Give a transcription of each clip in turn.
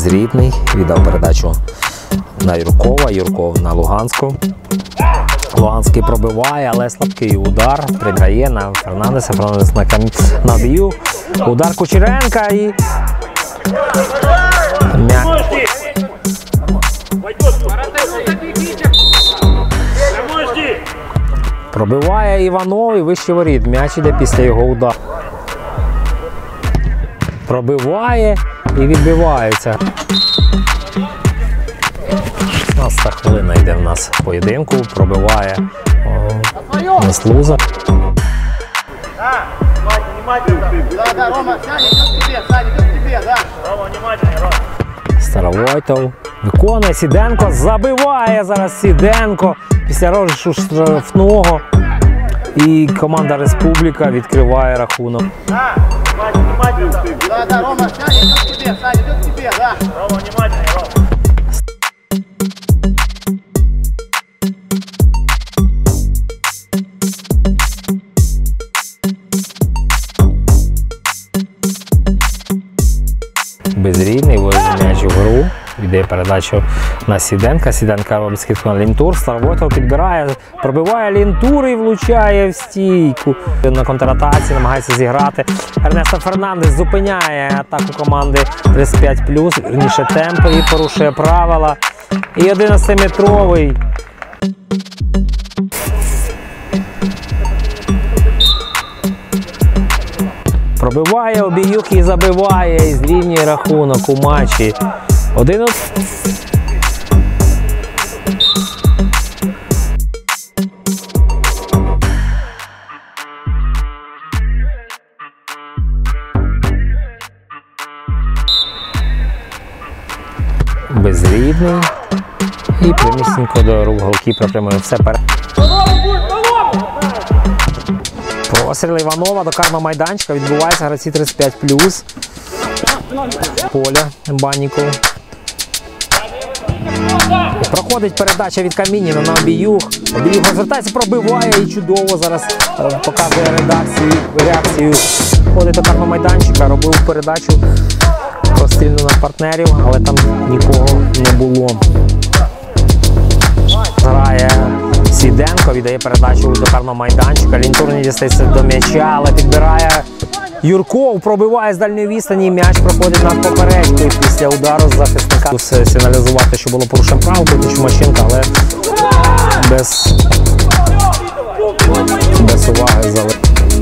Безрідний віддав передачу на Юркова, Юрков на Луганську. Луганський пробиває, але слабкий удар. Приграє на Фернандеса, Фернандес на бію. Удар Кучеренка і... Пробиває Іванов і вище воріт. М'яч іде після його удару. Пробиває і відбивається. 16 хвилина йде в нас поєдинку. Пробиває Неслуза. Старовойтов виконує, Сіденко забиває зараз Сіденко після розіграшу штрафного. І команда Республіка відкриває рахунок. Безрідний виводить м'яч у гру. Йде передачу на Сіденка. Сіденка робить скидку на Лінтур. Старовойтов підбирає, пробиває Лінтур і влучає в стійку. На контратаці намагається зіграти. Ернесто Фернандес зупиняє атаку команди 35+, верніше темпи, і порушує правила. І 11-метровий. Пробиває Обіюх і забиває, і зрівнює рахунок у матчі. 1-1. Безрідний. І прямісінько до рук голкіпера прямує все перед. Простріл Іванова до карного майданчика. Відбувається гравці 35+. Поля Банніков. Проходить передача від Камініна на Обіюх. Обіюх розвертається, пробиває і чудово зараз показує реакцію. Ходить до карного майданчика, робив передачу прострільну на партнерів, але там нікого не було. Грає Сіденко, віддає передачу до карного майданчика. Лінтур не дістається до м'яча, але підбирає Юрков, пробиває з дальньої відстані, м'яч проходить над поперечкою після удару з захисника. Сигналізувати, що було порушення правил проти Чумаченка, але без уваги залишив.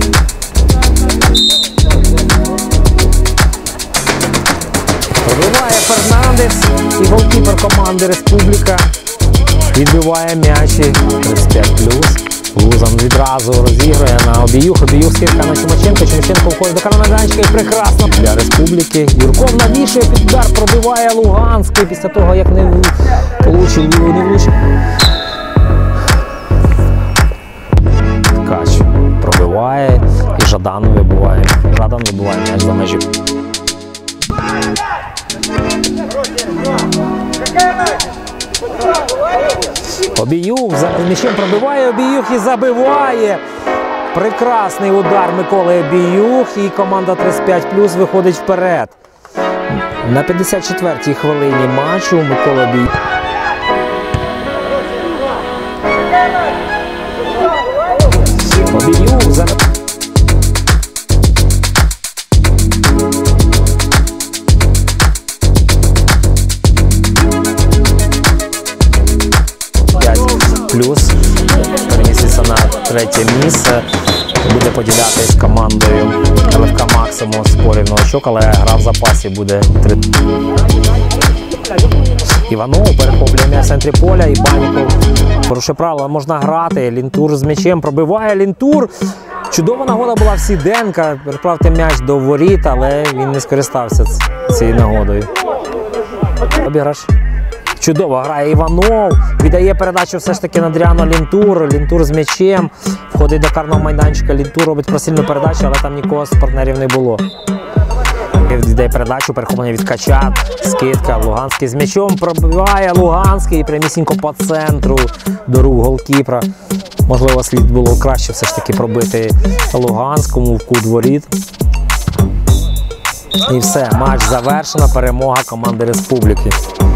Пробиває Фернандес і голкіпер команди Республіка відбиває м'ячі 35+. Лузан відразу розігрує на Обіюх. Обіюх скидка на Чумаченка. Чумаченко входить до карного майданчика і прекрасно для Республіки. Юрков навішує під удар, пробиває Луганський після того, як не влучив. Ткач пробиває і Жадан вибиває. Жадан вибиває м'яч за межі. Обіюх за м'ячем пробиває, Обіюх і забиває. Прекрасний удар Миколи Обіюх, і команда 35+ виходить вперед. На 54-й хвилині матчу Микола Обіюх. Обіюх за... Плюс переміститься на третє місце, буде поділятися з командою ЛФК Максимум спорів очок, але гра в запасі буде 3. Іванов перехоплює м'яч в центрі поля і Банніков порушує правила, можна грати. Лінтур з м'ячем пробиває, Лінтур. Чудова нагода була в Сіденка переправити м'яч до воріт, але він не скористався цією нагодою. Обіграш. Чудово грає Іванов, віддає передачу все ж таки на Адріано Лінтур. Лінтур з м'ячем, входить до карного майданчика, Лінтур робить прострільну передачу, але там нікого з партнерів не було. Віддає передачу, перехоплення від Ткача, скидка, Луганський з м'ячом, пробиває Луганський і прямісінько по центру до рук голкіпера. Можливо, слід було краще все ж таки пробити Луганському в кут воріт. І все, матч завершено, перемога команди Республіки.